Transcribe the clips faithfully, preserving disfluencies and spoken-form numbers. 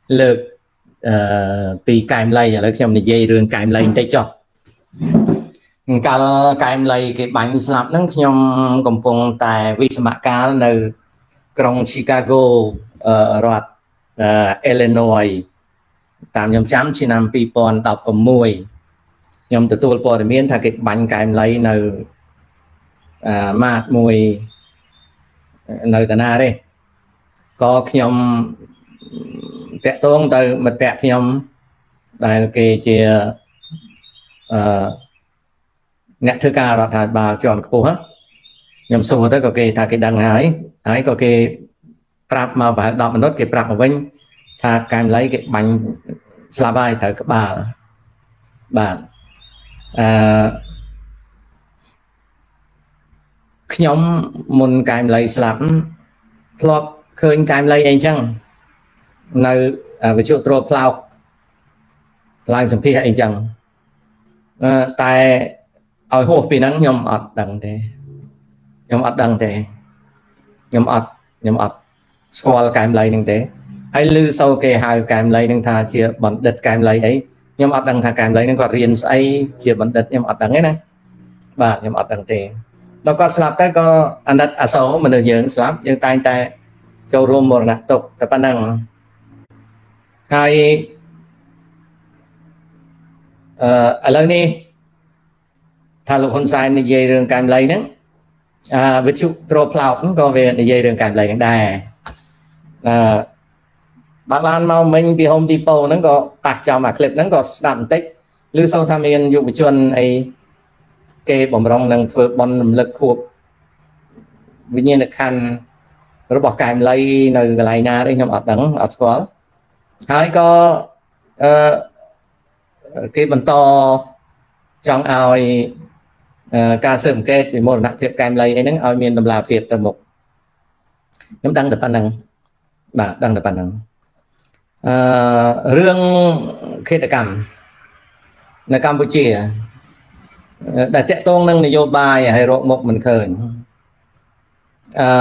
លើកអឺពីកែមលៃឥឡូវខ្ញុំនិយាយរឿងកែមលៃបន្តិចចុះកាលកែមលៃគេបាញ់ស្លាប់ហ្នឹងខ្ញុំកំពុងតែវិស្មកាលនៅក្រុង Chicago រដ្ឋ Illinois តាមខ្ញុំចាំឆ្នាំពីរពាន់ដប់ប្រាំមួយ ខ្ញុំទទួលព័ត៌មានថាគេបាញ់កែមលៃនៅអឺម៉ាតមួយនៅតាណាទេក៏ខ្ញុំតាក់ទងទៅមិត្តភក្តិខ្ញុំដែលគេជាអឺអ្នកធ្វើការរដ្ឋាភិបាលជាន់ខ្ពស់ខ្ញុំសួរទៅក៏គេថាគេដឹងហើយហើយក៏គេប្រាប់មកប្រហែលដប់minuttគេប្រាប់មកវិញថាកែមលៃគេបាញ់ស្លាប់ហើយត្រូវក្បាលបាទអឺខ្ញុំមុនកែមលៃស្លាប់ធ្លាប់ឃើញកែមលៃអីចឹងនៅវិទ្យុទ្រផ្លោកឡើងសម្ភារអីចឹងតែឲ្យហួសពីហ្នឹងខ្ញុំអត់ដឹងទេខ្ញុំអត់ដឹងទេខ្ញុំអត់ខ្ញុំអត់ស្គាល់កែមលៃហ្នឹងទេហើយឮសូរគេហៅកែមលៃហ្នឹងថាជាបណ្ឌិតកែមលៃអីខ្ញុំអត់ដឹងថាកែមលៃហ្នឹងគាត់រៀនស្អីជាបណ្ឌិតខ្ញុំអត់ដឹងទេណាបាទខ្ញុំអត់ដឹងទេដល់គាត់ស្លាប់ទៅក៏អាណិតអាសូរមនុស្សយើងស្លាប់យើងតែងតែចូលរួមមរណទុក្ខតែប៉ុណ្ណឹងហើយអឺឥឡូវនេះថាលោកហ៊ុនសែននិយាយរឿងកែមលៃហ្នឹងអឺវិទ្យុទ្រផ្លោកហ្នឹងក៏វានិយាយរឿងកែមលៃហ្នឹងដែរអឺបើបានមកមិញពី Home Depot ហ្នឹងក៏ប៉ះចំអាคลิปហ្នឹងក៏ស្ដាប់បន្តិចឬសូមថាមានយុវជនអីគេបំរុងនឹងធ្វើបន់រំលឹកខួបវិញ្ញាណក្ខន្ធរបស់កែមលៃនៅកន្លែងណាទេខ្ញុំអត់ដឹងអត់ស្គាល់ហើយក៏អឺគេបន្តចង់ឲ្យការស៊ើបអង្កេតពីមរណភាពកែមលៃអីហ្នឹងឲ្យមានតម្លាភាពទៅមុខខ្ញុំដឹងតែប៉ុណ្្នឹងបាទដឹងតែប៉ុណ្្នឹងអឺរឿងឃាតកម្មនៅកម្ពុជាដែលតាក់ទងនឹងនយោបាយឲ្យរកមុខមិនឃើញអឺ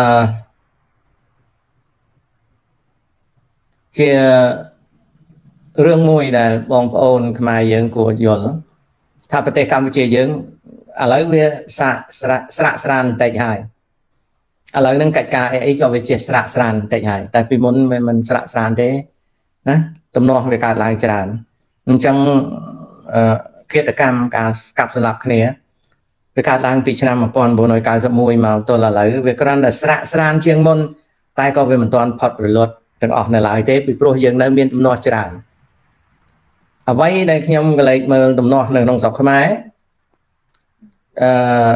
ជារឿងមួយដែលបងប្អូនខ្មែរយើងគួរយល់ថាប្រទេសកម្ពុជាយើងឥឡូវវាសាកស្រាក់ស្រាក់ស្រានបន្តិចហើយឥឡូវហ្នឹងកិច្ចការអីអីក៏វាជាស្រាក់ស្រានបន្តិចហើយតែពីមុនវាមិនស្រាក់ស្រានទេណាទំនាស់វាកើតឡើងច្រើនអញ្ចឹងអឺឃាតកម្មការស្កាប់សម្លាប់គ្នាវាកើតឡើងពីឆ្នាំmột nghìn chín trăm chín mươi mốtមកទល់ឥឡូវវាគ្រាន់តែស្រាក់ស្រានជាងមុនតែក៏វាមិនទាន់ផុតរលត់ទាំងអស់នៅឡើយទេពីព្រោះយើងនៅមានទំនាស់ច្រើនអ្វីដែលខ្ញុំកលែកមើលទំនាស់នៅក្នុងស្រុកខ្មែរអឺ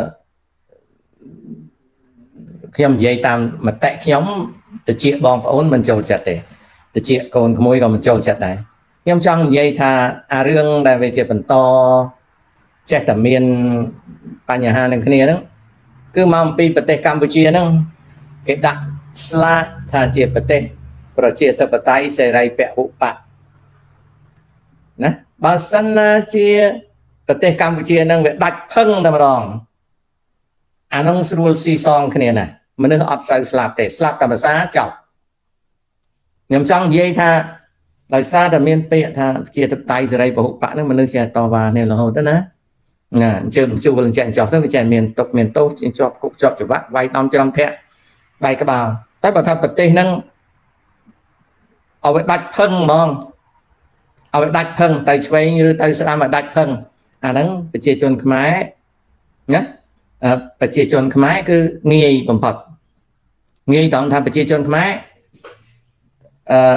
ខ្ញុំនិយាយតាមមតិខ្ញុំតិចបងប្អូនមិនចូលចិត្តទេតិចកូនក្មួយក៏មិនចូលចិត្តដែរខ្ញុំចង់និយាយថាអារឿងដែលវាជាបន្តចេះតែមានបញ្ហានឹងគ្នាហ្នឹងគឺមកអំពីប្រទេសកម្ពុជាហ្នឹងគេដាក់ស្លាកថាជាប្រទេសប្រជាធិបតេយ្យសេរីពហុបកណាបើសិនណាជាប្រទេសកម្ពុជាហ្នឹងវាដាច់ផឹងតែម្ដងអានោះស្រួលស៊ីសងគ្នាណាមនុស្សអត់សូវស្លាប់ទេស្លាប់តែភាសាចប់ខ្ញុំចង់និយាយថាដោយសារតែមានពាក្យថាជាតបតៃសេរីពហុបកហ្នឹងមនុស្សចេះតវ៉ានេះរហូតទៅណាណាអញ្ជើញជួលអញ្ចឹងចប់ទៅវាចេះមានຕົកមានទោសជាប់គុកជាប់ច្បាប់វាយដំច្រំធាក់វាយក្បាលតែបើថាប្រទេសហ្នឹងឲ្យវាដាច់ផឹងហ្មងឲ្យវាដាច់ផឹងទៅឆ្វេងឬទៅស្ដាំឲ្យដាច់ផឹងអាហ្នឹងប្រជាជនខ្មែរណាប្រជាជនខ្មែរគឺងាយបំផុតងាយត្រង់ថាប្រជាជនខ្មែរអឺ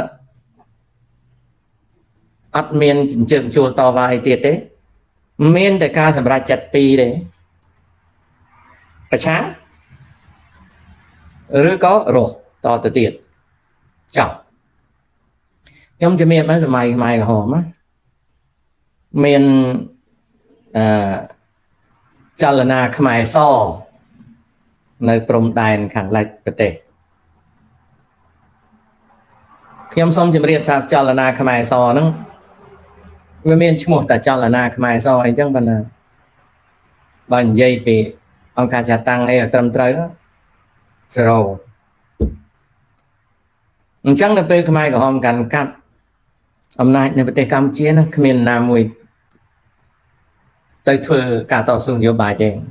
អត់មានចិញ្ចើមជួលតវ៉ាអីទៀតទេមានតែការសម្រេចចិត្តពីរទេប្រឆាំងឬក៏រស់តទៅទៀតចប់ខ្ញុំជំរាបមកសម័យខ្មែរក្រហមមានអឺចលនាខ្មែរសនៅព្រំដែនខាងលិចប្រទេសខ្ញុំសូមជម្រាបថាចលនាខ្មែរសហ្នឹងវាមានឈ្មោះតែចលនាខ្មែរសអីចឹងប៉ុណ្ណាបើនិយាយពីអង្គការចាត់តាំងអីឲ្យត្រឹមត្រូវzero អញ្ចឹងទៅពេលខ្មែរក្រហមកាន់កាប់អំណាចនៅប្រទេសកម្ពុជាហ្នឹងគ្មានណាមួយទៅធ្វើការតស៊ូនយោបាយទេ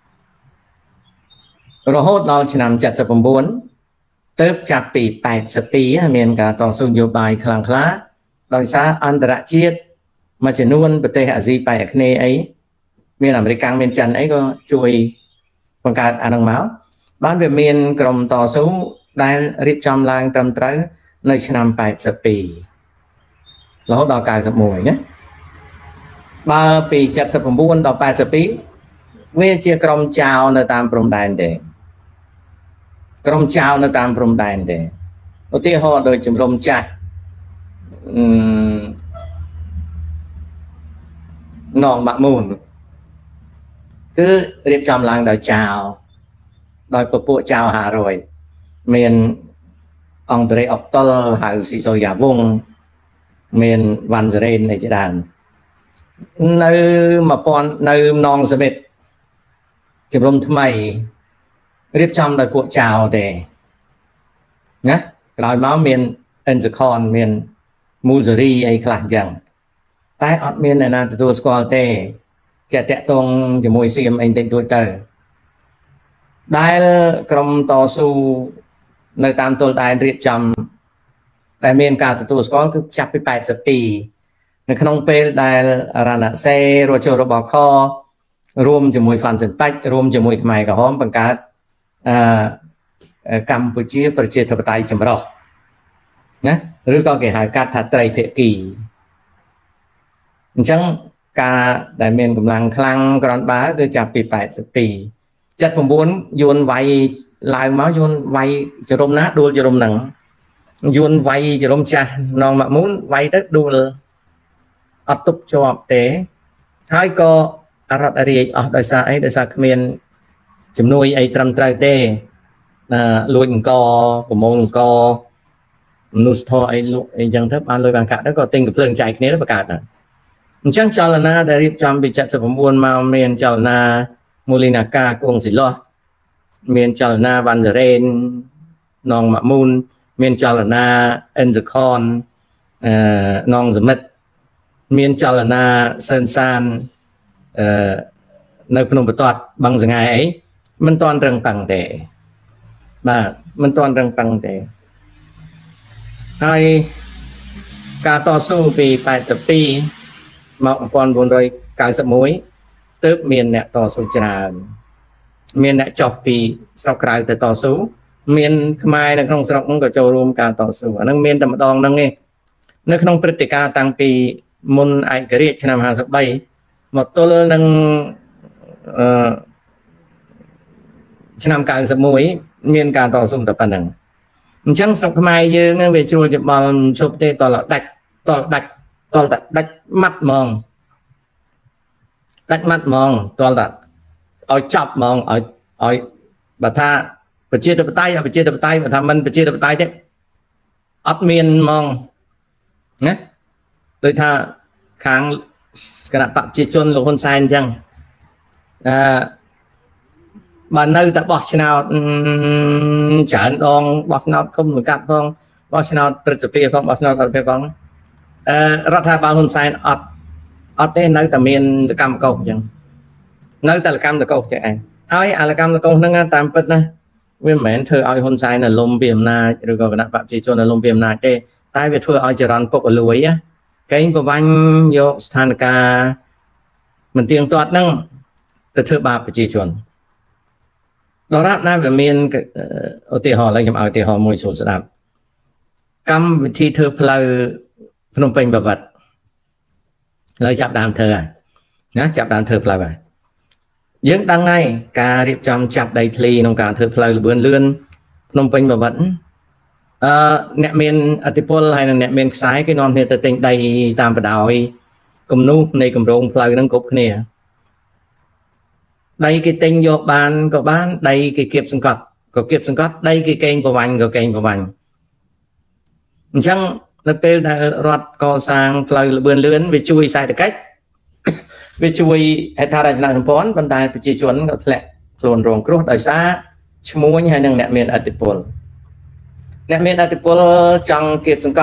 រហូតដល់ឆ្នាំเจ็ดสิบเก้าទៅចាប់ពីแปดสิบปีមានការតស៊ូនយោបាយខ្លាំងក្លាដោយសារអន្តរជាតិមួយចំនួនប្រទេសអាស៊ីប៉ែកអាគ្នេយ៍អីមានអាមេរិកមានចិនអីក៏ជួយបង្កើតអានឹងមកបានវាមានក្រុមតស៊ូដែលរៀបចំឡើងត្រឹមត្រូវនៅឆ្នាំแปดสิบปีរហូតដល់เก้าสิบเอ็ดណាបើពីเจ็ดสิบเก้าដល់แปดสิบปีវាជាក្រុមចៅនៅតាមព្រំដែនទេក្រុមចៅនៅតាមព្រំដែនទេឧទាហរណ៍ដូចជំរំចាស់នងបាក់មូនគឺរៀបចំឡើងដោយចៅដោយពពួកចៅห้าร้อยមានអង្គតរេអុកតុលហៅស៊ីសូយ៉ាវងមានវ៉ាន់សរ៉េនឯជាដើមនៅ1000នៅនងសមិទ្ធជំរំថ្មីរៀបចំដោយពួកចៅទេណាក្រោយមកមានអិនសខនមានមូលសេរីអីខ្លះអញ្ចឹងតែអត់មានអ្នកណាទទួលស្គាល់ទេចេះតាក់ទងជាមួយសៀមអីតិចតួចទៅដែលក្រុមតស៊ូនៅតាមទល់ដែនរៀបចំតែមានការទទួលស្គាល់គឺចាប់ពីแปดสิบปีនៅក្នុងពេលដែលរណសេររចូលរបស់ខរួមជាមួយហ្វាន់សិនប៉ាច់រួមជាមួយខ្មែរក្រហមបង្កើតអឺកម្ពុជាប្រជាធិបតេយ្យចម្រុះណាឬក៏គេហៅកាត់ថាត្រីភាគីអញ្ចឹងការដែលមានកម្លាំងខ្លាំងក្រាន់បើគឺចាប់ពីแปดสิบปีเจ็ดสิบเก้าយួនវាយឡើងមកយួនវាយចរុំណាដួលចរុំហ្នឹងយួនវាយចរុំចាស់នងមកមូនវាយទៅដួលអត់ទប់ជាប់ទេហើយក៏អរត់អរិយអស់ដោយសារអីដោយសារគ្មានជំនួយអីត្រឹមត្រូវទេលួចអង្គប្រមូលអង្គមនុស្សធរអីលក់អីចឹងទៅបានលុយបានកាក់ទៅក៏ទិញកំភ្លើងចែកគ្នាទៅបង្កើតដែរអញ្ចឹងចលនាដែលរៀបចំពីเจ็ดสิบเก้าមកមានចលនាមូលីនាការគង់សិលោះមានចលនាវ៉ាន់សរ៉េននងមកមូនមានចលនាអិនសខនអឺនងសមិទ្ធមានចលនាសឺនសានអឺនៅភ្នំបន្ទាត់បឹងសង្ហែអីមិនទាន់រឹងប៉ឹងទេបាទមិនទាន់រឹងប៉ឹងទេហើយការតស៊ូពីแปดสิบปีមកmột nghìn bốn trăm chín mươi mốtទើបមានអ្នកតស៊ូច្រើនមានអ្នកចុះពីស្រុកក្រៅទៅតស៊ូមានខ្មែរនៅក្នុងស្រុកហ្នឹងក៏ចូលរួមការតស៊ូអាហ្នឹងមានតែម្ដងហ្នឹងឯងនៅក្នុងព្រឹត្តិការណ៍តាំងពីមុនឯករាជ្យឆ្នាំห้าสิบ三មកទល់នឹងអឺឆ្នាំเก้าสิบเอ็ดមានការតស៊ូតែប៉ុណ្្នឹងអញ្ចឹងស្រុកខ្មែរយើងវាជ្រួលច្បល់ជប់ទេតលដាច់តលដាច់តលដាច់ម៉ាត់ហ្មងដាច់ម៉ាត់ហ្មងតលដាច់ឲ្យចាប់ហ្មងឲ្យឲ្យបើថាប្រជាធិបតេយ្យប្រជាធិបតេយ្យបើថាមិនប្រជាធិបតេយ្យទេអត់មានហ្មងណាដូចថាខាងគណៈបព្វជិជនលោកហ៊ុនសែនអញ្ចឹងអឺបើនៅតែបោះឆ្នោតច្រើនដងបោះឆ្នោតគុំប្រកាសផងបោះឆ្នោតព្រឹទ្ធសភាផងបោះឆ្នោតរដ្ឋាភិបាលផងអឺរដ្ឋាភិបាលហ៊ុនសែនអត់អត់ទេនៅតែមានសកម្មភាពអញ្ចឹងនៅតែសកម្មភាពអញ្ចឹងឯងហើយអាសកម្មភាពហ្នឹងតាមពិតណាវាមិនមែនធ្វើឲ្យហ៊ុនសែនលំពីអំណាចឬក៏គណៈបព្វជិជនលំពីអំណាចទេតែវាធ្វើឲ្យចរន្តពុករលួយណាកេងប្រវាញ់យកស្ថានភាពមិនទៀងទាត់ហ្នឹងទៅធ្វើបាបប្រជាជនដរាបណាវាមានឧទាហរណ៍ឡើងខ្ញុំឲ្យឧទាហរណ៍មួយស្រួលស្ដាប់កម្មវិធីធ្វើផ្លូវភ្នំពេញបាវិតឡើយចាប់ដើមធ្វើហើយណាចាប់ដើមធ្វើផ្លូវហើយយើងដឹងហើយការរៀបចំចាប់ដីធ្លីក្នុងការធ្វើផ្លូវលឿនលឿនភ្នំពេញបាវិតអឺអ្នកមានអធិពលហើយនិងអ្នកមានខ្សែគេនាំគ្នាទៅទិញដីតាមបដោយគំនូសនៃគម្រោងផ្លូវហ្នឹងគ្រប់គ្នាដីគេទិញយកបានក៏បានដីគេគៀបសង្កត់ក៏គៀបសង្កត់ដីគេកេងប្រវាញ់ក៏កេងប្រវាញ់អញ្ចឹងនៅពេលដែលរដ្ឋកសាងផ្លូវលឿនលឿនវាជួយសេដ្ឋកិច្ចវាជួយហេដ្ឋារចនាសម្ព័ន្ធប៉ុន្តែប្រជាជនក៏ធ្លាក់ខ្លួនរងគ្រោះដោយសារឈ្មួញហើយនិងអ្នកមានឥទ្ធិពលអ្នកមានឥទ្ធិពលចង់គៀបសង្កត់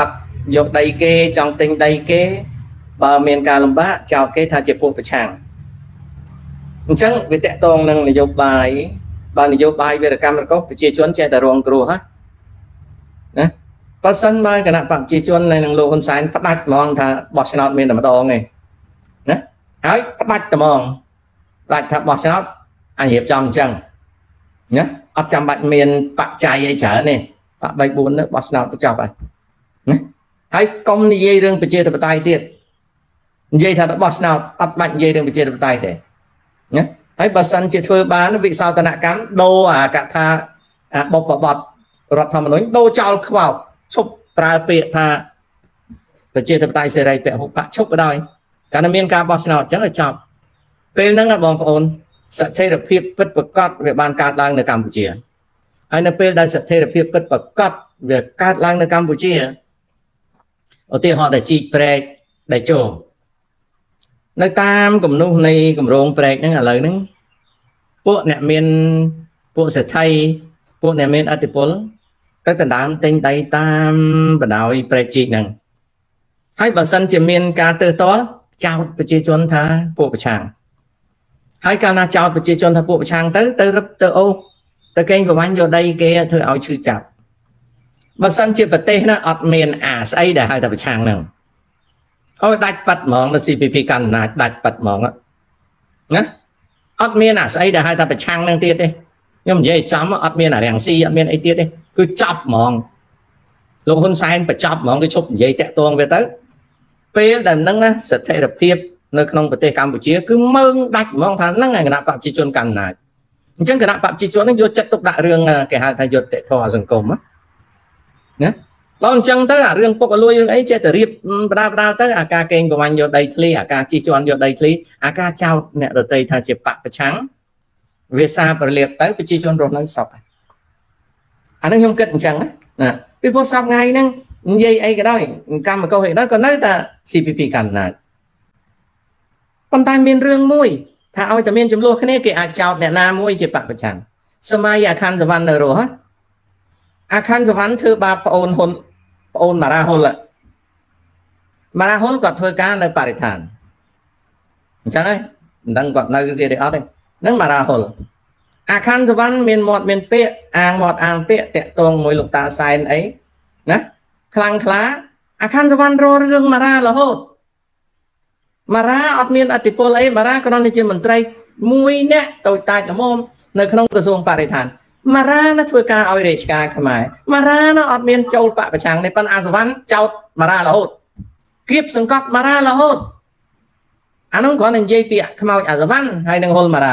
យកដីគេចង់ទិញដីគេបើមានការលំបាកចោលគេថាជាពួកប្រឆាំងអញ្ចឹងវាតកតងនឹងនយោបាយបើនយោបាយវិរកម្មរកប្រជាជនចេះតែរងគ្រោះណាបើសិនបើគណៈបកប្រជាជននៅនឹងលោកហ៊ុនសែនផ្ដាច់ហ្មងថាបោះឆ្នោតមានតែម្ដងឯងណាហើយផ្ដាច់តែហ្មងផ្ដាច់ថាបោះឆ្នោតអញរៀបចំអញ្ចឹងណាអត់ចាំបាច់មានបច្ច័យអីច្រើនទេបកបីបួននោះបោះឆ្នោតទៅចប់ហើយណាហើយកុំនិយាយរឿងប្រជាធិបតេយ្យទៀតនិយាយថាទៅបោះឆ្នោតអត់បាច់និយាយរឿងប្រជាធិបតេយ្យទេណាហើយបើសិនជាធ្វើបានវិសោធនកម្មដូរអាកថាបុព្វបត្តិរដ្ឋធម្មនុញ្ញដូរចោលខ្វោកឈប់ប្រើពាក្យថាប្រជាធិបតេយ្យសេរីពហុបកឈប់បណ្ដោយកាលណាមានការបោះឆ្នោតអញ្ចឹងឲ្យចប់ពេលហ្នឹងបងប្អូនស្ថិរភាពពិតប្រាកដវាបានកើតឡើងនៅកម្ពុជាហើយនៅពេលដែលស្ថិរភាពពិតប្រាកដវាកើតឡើងនៅកម្ពុជាឧទាហរណ៍ដែលជីកព្រែកដែលចូលនៅតាមគំនូសនៃគម្រោងព្រែកហ្នឹងឥឡូវហ្នឹងពួកអ្នកមានពួកសេដ្ឋីពួកអ្នកមានអធិបុលទៅដណ្ដើមទិញដីតាមបណ្ដោយព្រែកជីកហ្នឹងហើយបើសិនជាមានការទើសទាល់ចោទប្រជាជនថាពួកប្រឆាំងហើយកាលណាចោទប្រជាជនថាពួកប្រឆាំងទៅទៅរឹបទៅអូទៅកេងប្រវ័ញ្ចយកដីគេធ្វើឲ្យឈឺចាប់បើសិនជាប្រទេសណាអត់មានអាស្អីដែលហៅថាប្រឆាំងហ្នឹងឲ្យដាច់ប៉ាត់ហ្មងនៅ ซี พี พี កាន់អំណាចដាច់ប៉ាត់ហ្មងណាអត់មានអាស្អីដែលហៅថាប្រឆាំងហ្នឹងទៀតទេខ្ញុំនិយាយចំអត់មានអារាំងស៊ីអត់មានអីទៀតទេគឺចាប់ហ្មងលោកហ៊ុនសែនបញ្ចប់ហ្មងគឺឈប់និយាយតាក់ទងវាទៅពេលដែលហ្នឹងណាស្ថិរភាពនៅក្នុងប្រទេសកម្ពុជាគឺមើងដាច់ហ្មងថាហ្នឹងឯគណៈបកប្រជាជនកាន់អំណាចអញ្ចឹងគណៈបកប្រជាជនហ្នឹងយកចិត្តទុកដាក់រឿងគេហៅថាយុត្តិធម៌សង្គមណាដល់អញ្ចឹងទៅអារឿងពុកអលួយរឿងអីចេះតែរៀបបដាបដាទៅអាការកេងប្រវ័ញ្ចយកដីធ្លីអាការជិះជាន់យកដីធ្លីអាការចោទអ្នកដទៃថាជាបកប្រឆាំងវាសារប្រលាបទៅប្រជាជនរស់នៅសុខអានេះខ្ញុំគិតអញ្ចឹងណាពីព្រោះសពថ្ងៃហ្នឹងនិយាយអីក៏ដោយកម្មករអីក៏ដោយក៏នៅតែ ซี พี พี កាន់អំណាចប៉ុន្តែមានរឿងមួយថាឲ្យតែមានចំនួនគ្នាគេអាចចោទអ្នកណាមួយជាបកប្រឆាំងសម័យអាខណ្ឌសវណ្ណនៅរស់អាខណ្ឌសវណ្ណធ្វើបាបប្អូនហ៊ុនប្អូនមារ៉ាហ៊ុលមារ៉ាហ៊ុលគាត់ធ្វើការនៅបរិស្ថានអញ្ចឹងហើយមិនដឹងគាត់នៅទៀតទេអត់ទេហ្នឹងមារ៉ាហ៊ុលអាខណ្ឌសវណ្ណមានមាត់មានពាក្យអាងមាត់អាងពាក្យតាក់ទងមួយលោកតាសែនអីណាខ្លាំងខ្លាអាខណ្ឌសវណ្ណរករឿងមារ៉ារហូតមារ៉ាអត់មានអធិបុលអីមារ៉ាគ្រាន់តែជាមន្ត្រីមួយអ្នកតូចតាចល្មមនៅក្នុងក្រសួងបរិស្ថានមារ៉ាណាធ្វើការឲ្យរាជការខ្មែរមារ៉ាណាអត់មានចូលបកប្រឆាំងទេប៉ុន្តែអាសវណ្ណចោតមារ៉ារហូតគៀបសង្កត់មារ៉ារហូតអានោះគ្រាន់តែនិយាយពីខ្មោចអាសវណ្ណហើយនឹងហ៊ុលមារ៉ា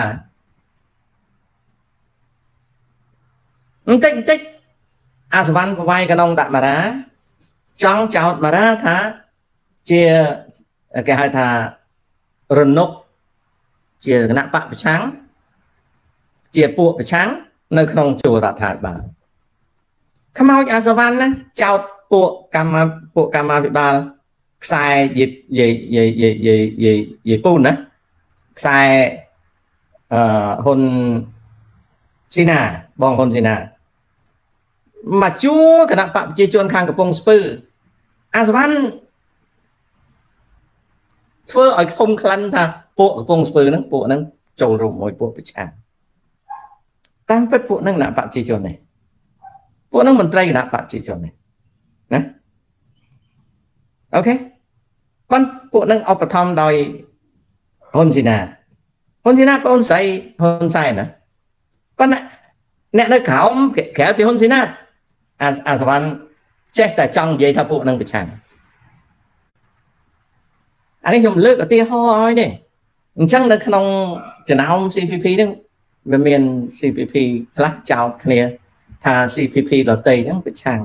បន្តិចបន្តិចអាសវណ្ណប្រវាយកណ្ដុងដាក់មារ៉ាចង់ចោតមារ៉ាថាជាគេហៅថារនុកជាគណៈបកប្រឆាំងជាពួកប្រឆាំងនៅក្នុងជួររដ្ឋាភិបាលខ្មោចអាសវណ្ណណាចោតពួកកម្មពួកកម្មាភិបាលខ្សែយីយីយីយីយីយីយីពូនណាខ្សែអឺហ៊ុនស៊ីណាបងហ៊ុនស៊ីណាមកជួរគណៈបកប្រជាជនខាងកំពង់ស្ពឺអាសវណ្ណធ្វើឲ្យធំក្លិនថាពួកកំពង់ស្ពឺហ្នឹងពួកហ្នឹងចូលរួមមួយពួកប្រឆាំងតាមពិតពួកហ្នឹងគណៈបកប្រជាជននេះពួកហ្នឹងមន្ត្រីគណៈបកប្រជាជននេះណាអូខេប៉ុន្តែពួកហ្នឹងឧបត្ថម្ភដោយហ៊ុនស៊ីណាហ៊ុនស៊ីណាបងស្រីហ៊ុនសែនណាប៉ុន្តែអ្នកនៅក្រោមក្រៅពីហ៊ុនស៊ីណាអាអាសវណ្ណចេះតែចង់និយាយថាពួកហ្នឹងប្រឆាំងអានេះខ្ញុំលើកឧទាហរណ៍ឲ្យទេអញ្ចឹងនៅក្នុងចំណោម ซี พี พี ហ្នឹងវាមាន ซี พี พี ខ្លះចោតគ្នាថា ซี พี พี ដតីហ្នឹងប្រឆាំង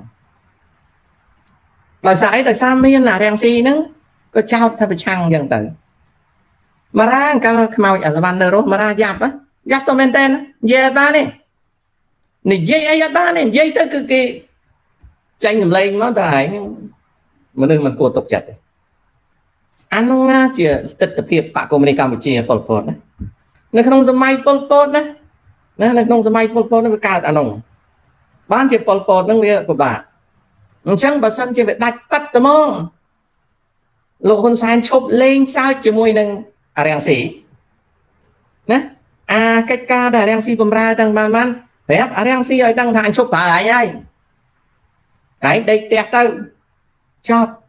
ដោយសារអីដោយសារមានអារាំងស៊ីហ្នឹងក៏ចោតថាប្រឆាំងអញ្ចឹងទៅមារ៉ាកាលខ្មោចអាសវណ្ណនៅរស់មារ៉ាយ៉ាប់យ៉ាប់ទៅមែនតើនិយាយអត់បានទេនិយាយអីអត់បានទេនិយាយទៅគឺគេចាញ់ចម្លែងមកតែឯងមនុស្សមិនគួរទុកចិត្តទេអានោះណាជាទស្សនវិជ្ជាបកកុម្មុយនីសកម្ពុជាប៉ុលពតណានៅក្នុងសម័យប៉ុលពតណាណានៅក្នុងសម័យប៉ុលពតនឹងវាកើតអានោះបានជាប៉ុលពតនឹងវាពិបាក chẳng bà sân chỉ phải đạch bắt tầm mong lộ hôn sáng chụp lên sao chỉ mùi nâng à ràng xỉ nè à cách ca đã ràng xỉ bầm ra tăng bàn bàn phép à ràng xỉ ở tăng thang chụp bà lại ai đấy đây tẹt tao chọc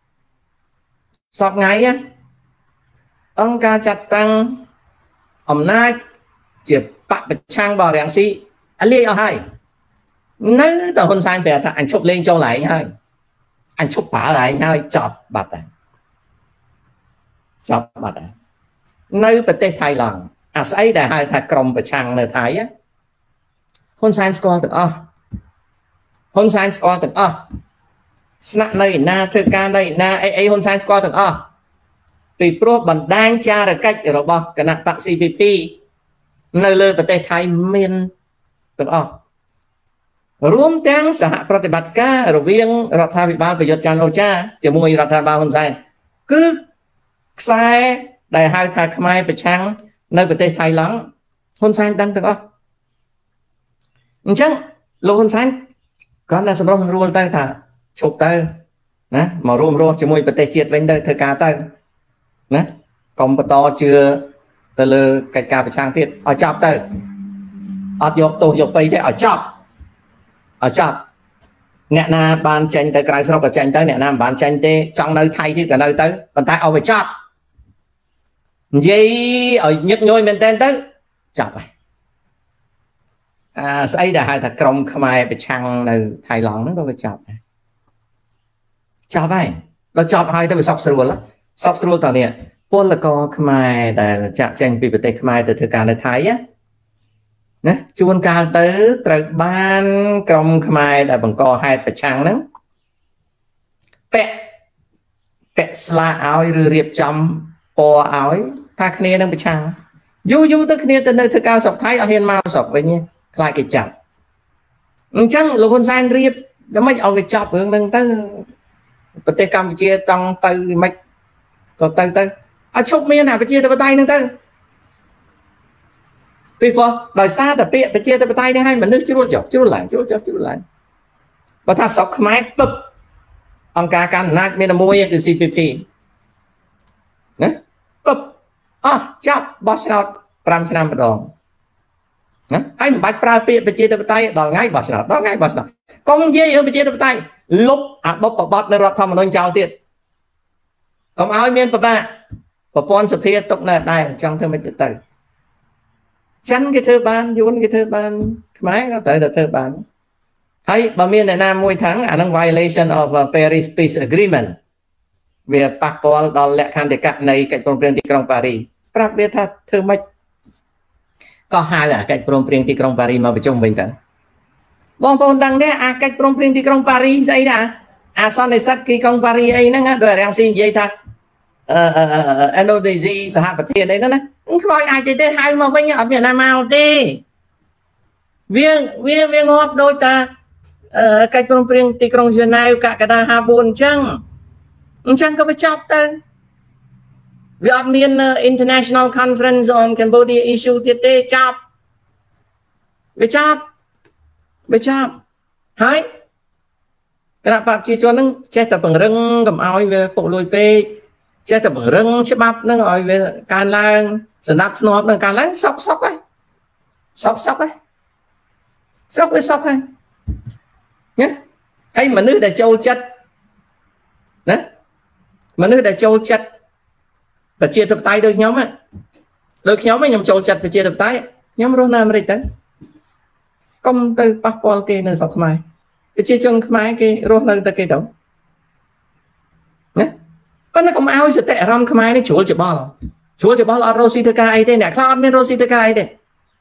sọc ngay á ông ca chặt tăng ẩm nai chỉ bắt bật trang bảo ràng xỉ anh liê ở hai nếu tao hôn sáng phép anh chụp lên cho lại hai anh chụp bà lại hai chọc bật này chọc bật này nơi bật tê thay lòng à xây đại hai thạch còng và trang nơi thái á hôn sáng score từng o hôn sáng score từng o snap này na thưa ca này na ai ai hôn sáng score từng o vì pro bằng đang tra được cách rồi bỏ cái nạp bạc xê pê pê nơi lơ bật tê thay miền từng o rùm tiếng xã hộiประติบัติการระเวียงรัฐบาลประยุทธ์จันทร์โอชาจะมวยรัฐบาลคนไทยcứ sai đại hai thạch mai bạch trang nơi bờ tây thái lắng hôn sáng đăng từng ó chẳng lô hôn sáng có là sầm rong ruột tay thả chụp tay nè mà rùm rùm chỉ môi bờ tây chiết bên đây thời cá tay nè còn bờ to chưa từ lơ cái cá bạch trang tiết ở chọc tay ở dọc tổ dọc bay đấy ở chọc ở chọc nè na ban tranh tới cái sau cái tranh tới nè na ban tranh tê trong nơi thay chứ cả nơi tới bàn tay ở về chọc dây ở nhức nhối mình tên tới chọc vậy à xây đã hai thật công khmer bị chăng là thay lòng nó có phải chọc này chọc vậy nó chọc hai tới bị sọc sườn lắm sọc sườn tao nè bốn là co khmer để chạm tranh bị bị tê khmer từ thời gian này thái á nè chuồn ca tới từ ban công khmer đã bằng co hai bị chăng đó pẹ pẹ sla áo rửa riệp chấm o áo ta kia đang bị chăng du du tới kia tới nơi thứ cao sọc thái ở hiền mau sọc với nhé lại cái chặt chẳng lục con sang riệp nó mới ở cái chọc hướng đang tới bờ tây Campuchia tăng tới mạch còn tới tới ở chốc miền nào phải chia tới bờ tây đang tới vì sao đời xa tập biệt phải chia tới bờ tây đang hay mà nước chưa chọc chưa lại chưa chọc chưa lại và ta sọc máy bập ông ca can nát miền môi từ xê pê pê nè bập à chọc boss nào pram năm đồng ai mà bạch pra pê chia tới tay đòi ngay boss nào đó ngay boss nào công gì ở chia tới tay lúc à bóc bóc bóc nơi thầm nó chào tiệt còn áo miền bà ba bà pon sập phía tục này đây trong thương mình tới chắn cái thơ ban vốn cái thơ ban máy nó tới là thơ ban hay bà miền này nam mỗi tháng à năng violation of Paris Peace Agreement về Pakistan đó lẽ khăn để cạn này cạnh công viên thị trường Paris đặc biệt là thơ mạch có hai là cạnh công viên thị trường Paris mà bị chung mình cả bong bong đăng đấy à cạnh công viên thị trường Paris dây đã à sau này sát khi công Paris ấy nó rồi đang xin dây thật Indonesia xã hội thiên đấy nó nè không coi ai thì thế hai mà với ở Việt Nam nào đi viên viên viên họp đôi ta cạnh công viên thị trường Geneva cả cả ta hà buồn chăng chẳng có phải chọc tới Việt Miền International Conference on Cambodia issue tiết tế chọc về chọc về chọc hãy cái nào bạc chỉ cho nó che tập bằng rừng cầm áo về bộ lùi pe che tập bằng rừng che bắp nó gọi về can lang sườn đắp nó nó can lang sóc sóc ấy sóc sóc ấy sóc ấy sóc ấy nhé hay mà nước để châu chất đấy mà nước để châu chất và chia tập tay đôi nhóm á đôi nhóm với nhóm châu chất và chia tập tay nhóm rô nam đây tới công từ passport kia nơi sọc mai cái chia chân mai cái rô nơi ta kia đâu nhé nó không ao sẽ tệ ram mai này chúa chỉ bao chúa chỉ bao là rosi thơ ca ấy thế nè cloud bên rosi thơ ca ấy thế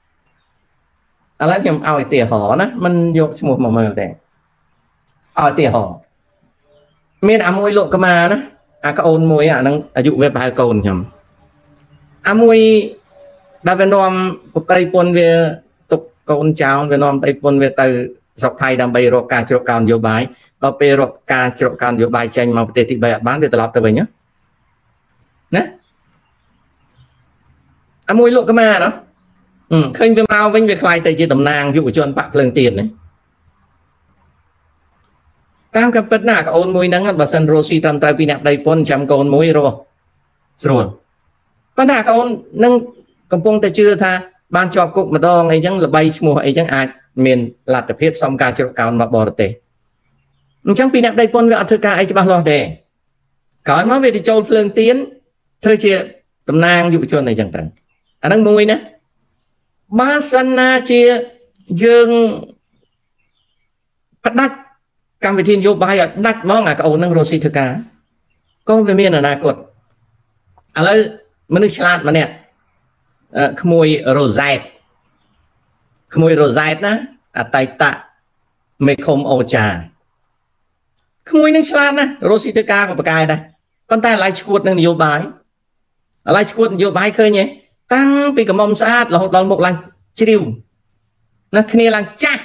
à lấy nhầm ao tiền họ nó mình vô một màu mờ đèn ao tiền họ miền à môi lộ cơ mà đó à các ôn môi à năng à dụ về bài cồn nhầm à môi đa về nom tây pôn về tục cồn chào về nom tây pôn về từ dọc thay đang bay rọc ca chợ càn vô bài và bay rọc ca chợ càn vô bài tranh mà tây thì bay bán để tập tập về nhá nè à môi lộ cơ mà đó ừ khơi về mau vinh về khai tây chỉ tầm nàng dụ cho anh bạc lần tiền đấy tam cái bật nè ôn mùi nắng và sân rosi tam tay pin nạp đầy pon chăm con mùi rồi rồi con thà con nâng công pong ta chưa tha ban cho cục mà đo ngay chẳng là bay mùa ấy chẳng ai miền là tập hiệp xong ca cho cao mà bò tệ chẳng pin nạp đầy pon với thưa ca ấy cho bao lo tệ có nói về thì châu phương tiến thôi chia tầm nang dụ cho này chẳng hạn anh đang mùi nè ba sân chia dương bắt đắt cam về thiên vô bay đắt món à cậu nâng rosi thưa ca con về miền ở nào cột à lấy mình đi chặt mà nè khmui rosette khmui rosette ná à tay tạ mấy không ô trà khmui nâng chặt ná rosi thưa ca của bậc ai đây con ta lại chuột nâng vô bài lại chuột vô bài khơi nhé tăng bị cái mông sát là một một lần chiêu nó kia là cha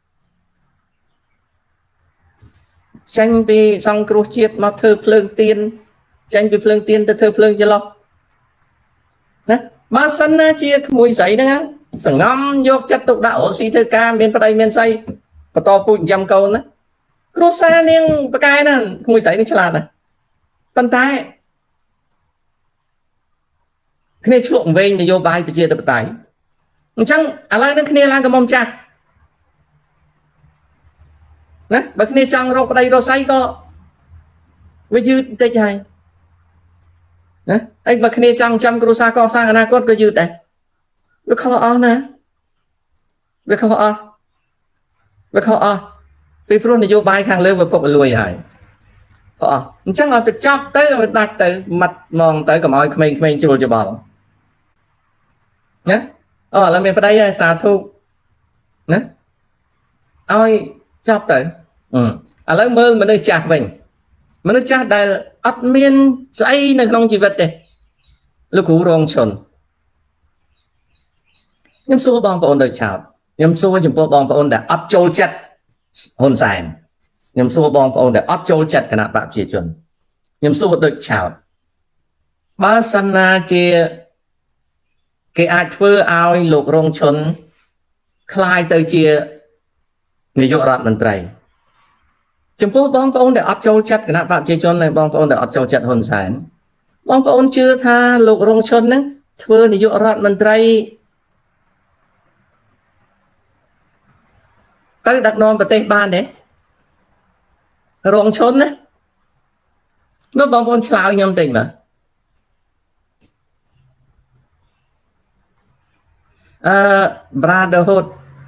tranh vì xong cua chiết mà thơ phượng tiên tranh vì phượng tiên ta thơ phượng cho lo ba sân chia mùi giấy đó sẵn ngâm vô chất tục đạo oxy thơ ca bên đây bên say và to bụi dăm câu nữa cua xa niên cái cái nè mùi giấy nó chả này tân tay cái này chuộng về thì vô bài phải chia tập tài chẳng à lại nó kia là cái mông cha nè bởi cái này chẳng rộng đây rồi say có với dư tê chạy nè anh và cái này chẳng chăm cơ xa co sang anh có cái dư đây với khó ở nè với khó ở với khó ở vì pro này vô bài khang lêu và phục lùi hại họ chẳng là phải chọc tới rồi đặt tới mặt mong tới cả mọi mình mình chưa cho bảo nhé ờ là mình phải đây xả thu nè ôi chọc tới ừ à lấy mơ mình đi chặt mình mình đi chặt đây admin dây này không chỉ vật đây lúc cũ rong chồn nhưng số bong bóng đời chào nhưng số chúng tôi bong bóng đã ấp trôi chặt hôn dài nhưng số bong bóng đã ấp trôi chặt cái nào bạn chỉ chuẩn nhưng số đời chào ba sanh chia cái ai thưa ai lục rong chồn khai tới chia người dụ rạt mình trai chúng tôi bong bóng đã ấp trôi chặt cái nào bạn chỉ chuẩn này bong bóng đã ấp trôi chặt hôn dài bong bóng chưa tha lục rong chồn nữa thưa người dụ rạt mình trai tới đặt non và tây ban đấy rong chốn đấy nó bong bóng chào nhầm tình mà brotherhood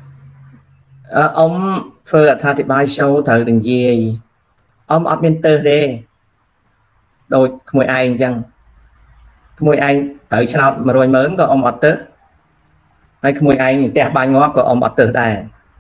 ông phơi thà thì bài sâu thời đừng gì ông admin đây đôi mùi anh chăng mùi anh tới sao mà rồi mới có ông admin hay mùi anh đẹp bài ngó của ông admin đây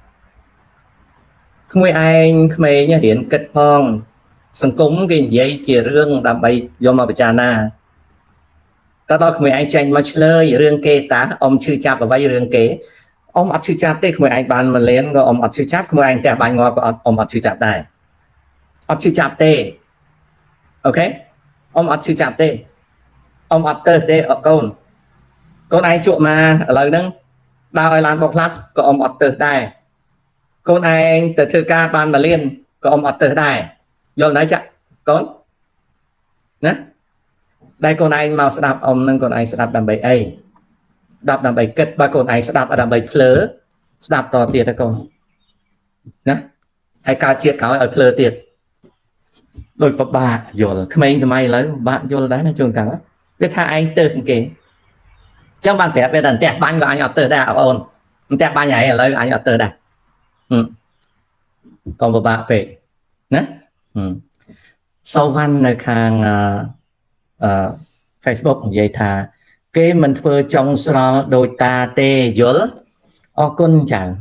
không ai không ai nhớ hiện kết phong sân cúng cái giấy chỉ riêng đam bay do mà bị chán à ta nói không ai tranh mà chơi riêng kê tá ông chưa chạp vào vai riêng kế ông ăn chưa chạp đấy không ai bàn mà lên rồi ông ăn chưa chạp không ai đẹp bài ngọt của ông ăn chưa chạp này ông chưa chạp tê ok ông ăn chưa chạp tê ông ăn tê tê ở con con ai chuộng mà lời nâng đào ai làm bọc lắm có ông ăn tê đây con ai từ thư ca ban mà liên có ông ọt từ đài vô nói chắc con nè đây con anh mau đạp ông nâng con anh sẽ đạp đầm bầy ấy đạp đầm bầy kết ba con anh sẽ đạp ở đầm bầy phở đạp to tiệt đó con nè hay ca chiết cáo ở phở tiệt đôi bà bà vô không anh cho mày lấy bạn vô đấy là trường cả biết tha anh từ kì trong bàn vẽ về đàn tẹt bánh của anh ọt từ đài ôn tẹt ba nhảy lấy anh ọt từ đài ừ. Còn một bạn về nè ừ. Sau văn này khang uh, uh, Facebook vậy thà cái mình phơi trong sờ đôi ta tê dối o con chẳng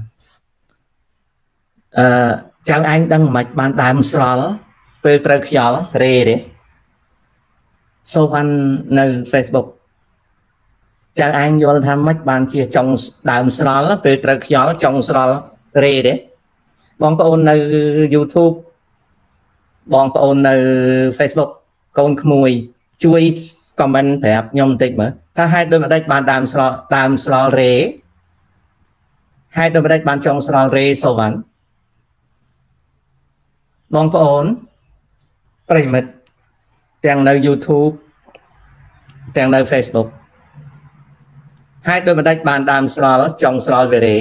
uh, chẳng anh đang mạch ban đàm sờ về trời khiếu rê đấy sau văn nơi Facebook chẳng anh vô tham mạch ban chia trong đàm sờ về trời khiếu trong sờ rê đấy bong bóng nơi YouTube bong bóng nơi Facebook con mùi chui comment đẹp nhom tịch mà ta hai đôi mà đây bàn đàm sờ đàm sờ rê hai đôi mà đây bàn trong sờ rê sâu vắn បងប្អូនប្រិមិត្តទាំងនៅ YouTube ទាំងនៅ Facebook ហើយដោយមិនដាច់បានដើមស្រាល់ចង់ស្រាល់វេរេ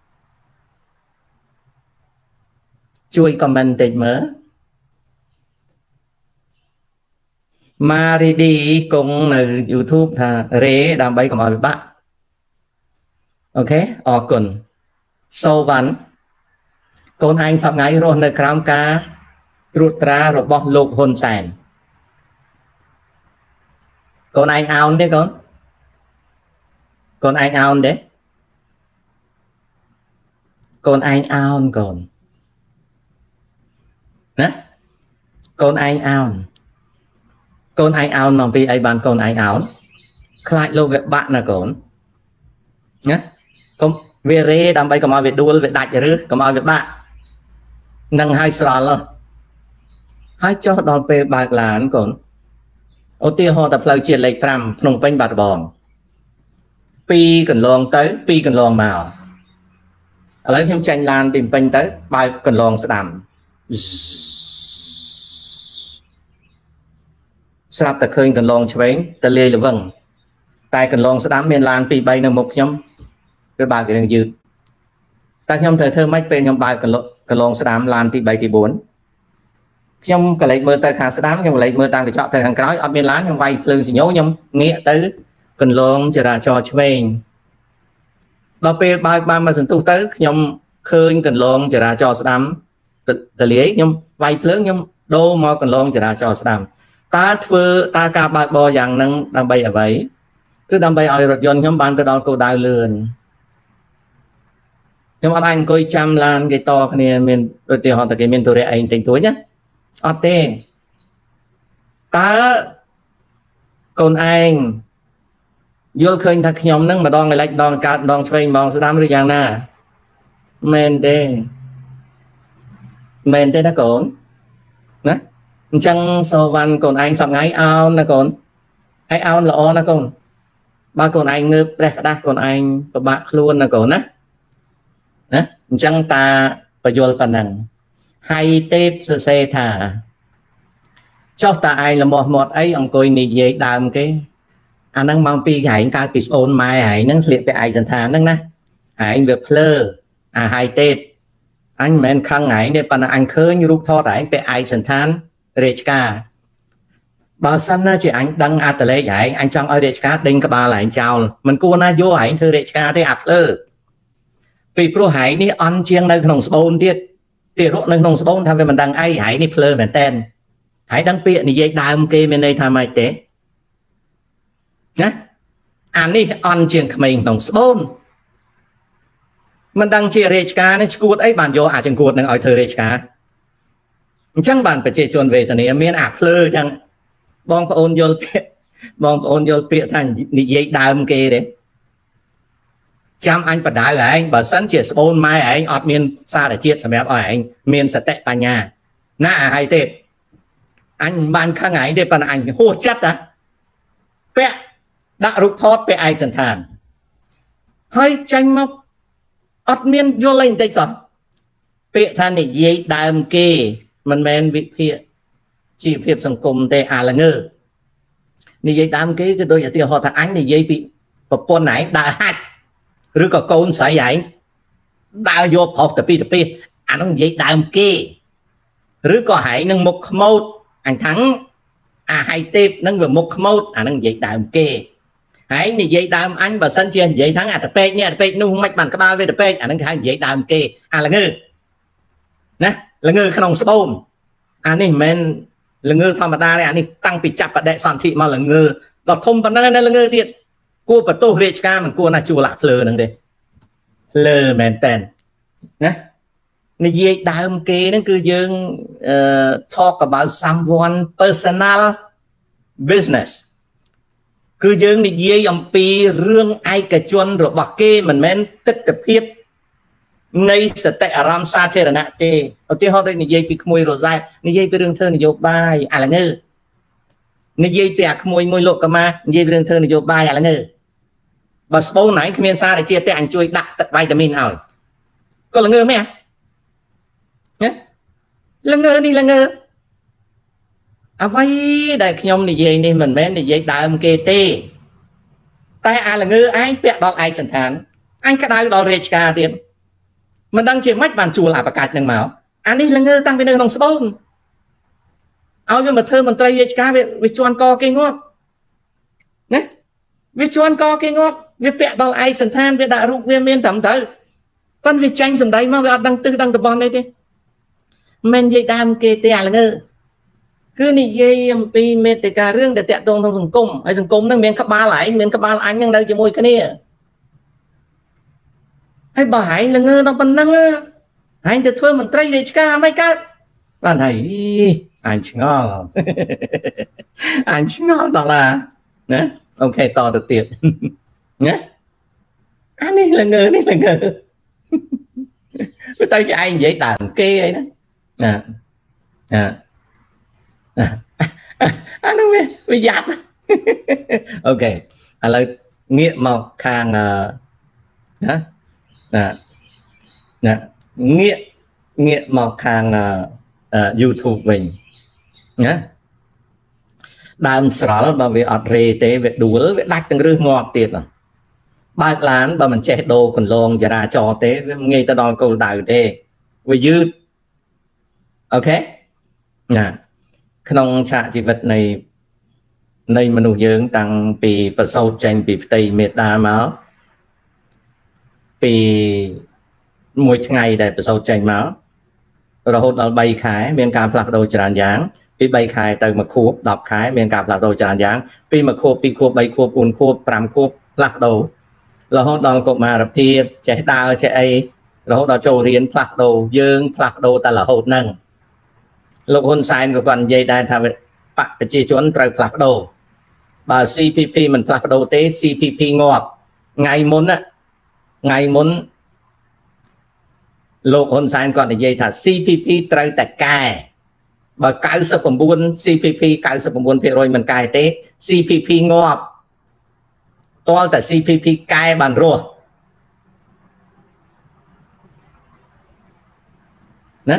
ជួយ comment តិចមើល Maridi គង់នៅ YouTube ថារេដើម្បីកុំឲ្យពិបាកអូខេអរគុណសូវ៉ាន់កូនឯងសប្ងៃរស់នៅក្រោមការត្រួតត្រារបស់លោកហ៊ុនសែនកូនឯងអោនទេកូនកូនឯងអោនទេកូនឯងអោនកូនណាកូនឯងអោនកូនឯងអោនមកពីអីបានកូនឯងអោនខ្លាចលោកវាបាក់ណាកូនណាកុំវារេដើម្បីកុំឲ្យវាដួលវាដាច់ឬកុំឲ្យវាបាក់នឹងឲ្យស្រល់ហើយចុះដល់ពេលបើកឡានកូនឧទាហរណ៍តែផ្លូវជាតិលេខប្រាំភ្នំពេញបាត់ដំបងពីរកន្លងទៅពីរកន្លងមកឥឡូវខ្ញុំចាញ់ឡានពីពេញទៅបើកកន្លងស្ដាំស្រាប់តែឃើញកន្លងឆ្វេងទៅលាយល្វឹងតែកន្លងស្ដាំមានឡានពីរបីនៅមុខខ្ញុំវាបើករឿងយឺតតែខ្ញុំត្រូវធ្វើម៉េចពេលខ្ញុំបើកកន្លងកន្លងស្ដាំឡានទីបីទីបួនខ្ញុំក៏លេចមើលទៅខាងស្ដាំខ្ញុំលេចមើលតាមកញ្ចក់ទៅខាងក្រោយអត់មានឡានខ្ញុំវាយភ្លើងសញ្ញោខ្ញុំងាកទៅកន្លងចរាចរណ៍ឆ្វេងដល់ពេលបើកបានមកសន្ទុះទៅខ្ញុំឃើញកន្លងចរាចរណ៍ស្ដាំតលាយខ្ញុំវាយភ្លើងខ្ញុំដូរមកកន្លងចរាចរណ៍ស្ដាំតើធ្វើតើការបើកបរយ៉ាងហ្នឹងដើម្បីអ្វីគឺដើម្បីឲ្យរថយន្តខ្ញុំបានទៅដល់គោលដៅលឿនខ្ញុំអត់អាចអង្គុយចាំឡានគេតគ្នាមានឧទាហរណ៍តែគេមានទុរៈអីតិចតួចណាអត់ទេតើកូនឯងយល់ឃើញថាខ្ញុំនឹងម្ដងលេចម្ដងកើតម្ដងឆ្វេងម្ដងស្ដាំឬយ៉ាងណាមែនទេមែនទេណាកូនណាអញ្ចឹងសូវ៉ាន់កូនឯងសប្ងៃអោនណាកូនហើយអោនល្អណាកូនបើកូនឯងងើបប្រេះក្តាស់កូនឯងពិបាកខ្លួនណាកូនណាណាអញ្ចឹងតាបញ្យល់ប៉ុណ្ណឹងហើយទេពសរសេរថាចុះតាឯងលមាស់មាត់អីអង្គុយនិយាយដើមគេអាហ្នឹងមកពីឯងកើតពីស្អូនម៉ែឯងហ្នឹងស្លៀកពាក់ឯកសន្តានហ្នឹងណាឯងវាភ្លើអាហើយទេពអញមិនមែនខឹងឯងទេប៉ុន្តែអញឃើញរូបថតឯងពាក់ឯកសន្តានរាជការបើសិនណាជាអញដឹងអត្តលេខឯងអញចង់ឲ្យរាជការដេញក្បាលឯងចោលមិនគួរណាយកឯងធ្វើរាជការទេអាភ្លើពីព្រោះឯងនេះអន់ជាងនៅក្នុងស្បូនទៀតទីរកនៅក្នុងស្បូនថាវាមិនដឹងអីឯងនេះភ្លើមែនតែនហើយដឹងពាក្យនិយាយដើមគេមានន័យថាម៉េចទេណាអានេះអន់ជាងក្មេងក្នុងស្បូនមិនដឹងជារាជការនេះឈួតអីបានយកអាចង្កួតនឹងឲ្យធ្វើរាជការអញ្ចឹងបានប្រជាជនវេទនាមានអាភ្លើអញ្ចឹងបងប្អូនយល់ពាក្យបងប្អូនយល់ពាក្យថានិយាយដើមគេទេចាំអញបដៅឯងបើសិនជាស្បូនម៉ែឯងអត់មានសារជាតិសម្រាប់ឲ្យឯងមានសតិបញ្ញាណាអាហើយទេអញមិនបានខឹងឯងទេប៉ុន្តែអញហួសចិត្តណាពាក់ដាក់រូបថតពាក់ឯកសន្តានហើយចាញ់មកអត់មានយល់អីបន្តិចសោះពាក្យថានិយាយដើមគេមិនមែនវិភាគជីវភាពសង្គមទេអាល្ងើនិយាយដើមគេគឺដូចឧទាហរណ៍ថាអញនិយាយពីប្រពន្ធឯងដើរហាច់ឬក៏កូនស្រីឯងដើរយកប្រុសទៅពីទៅពីអានោះនិយាយដើមគេឬក៏ហែងនឹងមុខខ្មោចអញថាំងអាហៃទេពនឹងវាមុខខ្មោចអានឹងនិយាយដើមគេហែងនិយាយដើមអញបើសិនជានិយាយថាំងអាតពេកនេះអាតពេកនោះមិនបានក្បាលវាតពេកអានឹងគេហៅនិយាយដើមគេអាល្ងើណាល្ងើក្នុងស្បូនអានេះមិនមែនល្ងើធម្មតាទេអានេះតាំងពីចាប់បដិសន្ធិមកល្ងើដល់ធំប៉ុណ្ណឹងនៅល្ងើទៀតគួរបន្ទោសរាជការមិនគួរណាជួលអាភ្លើហ្នឹងទេភ្លើមែនតែនណានិយាយដើមគេហ្នឹងគឺយើង talk about someone personal business គឺយើងនិយាយអំពីរឿងឯកជនរបស់គេមិនមែនទស្សនវិជ្ជានៃសតិអារម្មណ៍សាធារណៈទេឧទាហរណ៍ដូចនិយាយពីក្មួយរ៉ូសែតនិយាយពីរឿងធ្វើនយោបាយអាល្ងើនិយាយពីអាក្មួយមួយលោកកម្មានិយាយពីរឿងធ្វើនយោបាយអាល្ងើបើស្បូនណៃគ្មានសារជាតិទេអញជួយដាក់ទឹកវីតាមីនឲ្យក៏ល្ងើមែនណា là ngơ đi là ngơ à vay đại nhom này về nên mình men này về đại ông kê tê tai à là ngơ anh bẹt đo ai sẵn thán anh cái đau đo rệt cả tiền mình đang chuyện mách bàn chùa là bạc cạch đằng máu anh đi là ngơ tăng bên nơi nông sông ao cho mà thơ mình trai cả về về choan co cây ngót nè về choan co cây ngót về bẹt đo ai sẵn thán về đại rục về miền thẩm tới con về tranh sầm đấy mà về đang tư đang tập bon đây đi mình dây đam kê tê là ngơ cứ này dây pi mê tê cả riêng để tẹt tông trong sừng cung hay sừng cung nó miền cấp ba lại miền cấp ba anh đang đây chỉ môi cái này hay bà hãy là ngơ nó bằng năng anh được thuê mình trai dây cả mấy cái bạn thấy anh chỉ ngon anh chỉ ngon đó là nè ok to được tiền nhé anh đi là ngơ đi là ngơ với tay cho anh dễ tàn kê ấy đó à à anh không biết bị giáp ok à lời nghĩa màu khang hả nè nè nghĩa nghĩa màu khang YouTube mình nhé đàn sờ mà về ọt rê tế về đuối về đạch từng rương ngọt tiền à ba lán bà mình che đồ còn lon giờ ra cho tế nghe ta đòn câu đào thế về dư ok nè không chạ chỉ vật này này mà nụ dưỡng tăng vì và sau tranh vì tây mệt đa máu vì mỗi ngày để và sau tranh máu rồi hốt đó bay khái miền cam lạc đầu tràn dáng vì bay khái từ mà khu đọc khái miền cam lạc đầu tràn dáng vì mà khu vì khu bay khu bùn khu pram khu lạc đầu là hốt đó cột mà rập thiệt chạy đào chạy ấy rồi hốt đó trâu riêng lạc đầu dương lạc đầu ta là hốt nâng lúc hôn sai của con dây đai thà về bạc phải chỉ chuẩn trời lạc đầu bà xê pê pê mình lạc đầu tế xê pê pê ngọt ngày muốn á ngày muốn lúc hôn sai còn là dây thà xê pê pê trời tại cài bà cái sập bầm buôn xê pê pê cái sập bầm buôn phía rồi mình cài tế xê pê pê ngọt to tại xê pê pê cài bàn rùa nè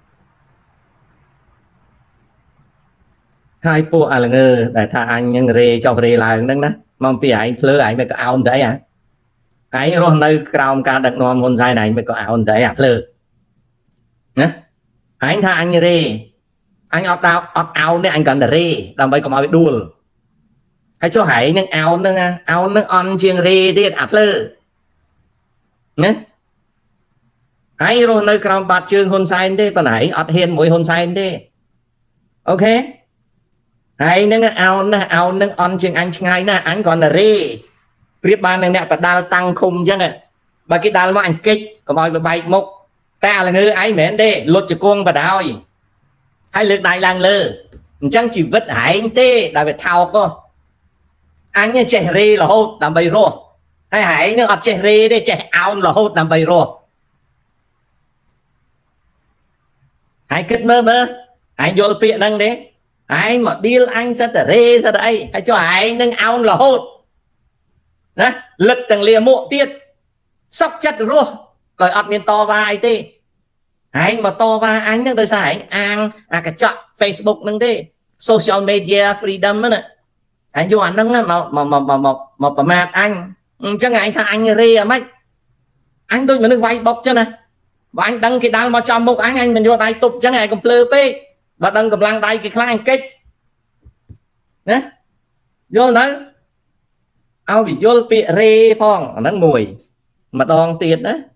hai bộ à là ngơ để tha anh nhưng rê cho rê lại nâng đó mong bị anh lơ anh mới có áo đấy à anh rồi nơi cao ca đặc non hôn dài này mới có áo đấy à lơ nhé anh tha anh rê anh ọt áo ọt áo nên anh cần là rê làm bây có mọi đùa hay cho hãy những áo nâng áo nâng on chiêng rê đi áp lơ nhé anh rồi nơi cao bát chương hôn dài thế còn hãy ọt hiền mỗi hôn dài thế ok hay nâng ao nè ao nâng on chừng anh ngay nè anh còn là rê biết ban này nè và đa tăng khung chứ nè và cái đa mà anh kích có mọi người bay một ta là ngư ấy mến đây lột cho con và đào hay lực đại lang lơ chẳng chỉ vứt hải anh tê đã phải thao cô anh như chạy rê là hốt làm bầy rô hay hải nó chạy rê đây chạy ao là hốt làm bầy rô hãy kết mơ mơ anh vô tiện năng đấy anh mà điêu anh sẽ rê ra đây hay cho anh nâng ao là hốt nè lực tầng lìa mộ tiết sóc chất rùa rồi ọt miền to vai tê anh mà to va anh nâng đời sao anh ăn à cái chọn Facebook nâng thế social media freedom đó nè anh vô anh nâng mà mà mà mà mà mà mà mạt anh chứ ngày anh thằng anh rê à mấy anh tôi mà nước vay bọc cho nè và anh đăng cái đăng mà cho một anh anh mình vô tay tục chứ ngày còn plơ pê và đăng cầm lăng tay cái kháng anh kích nè vô nói ao bị vô bị rê phong nó mùi mà đòn tiền đó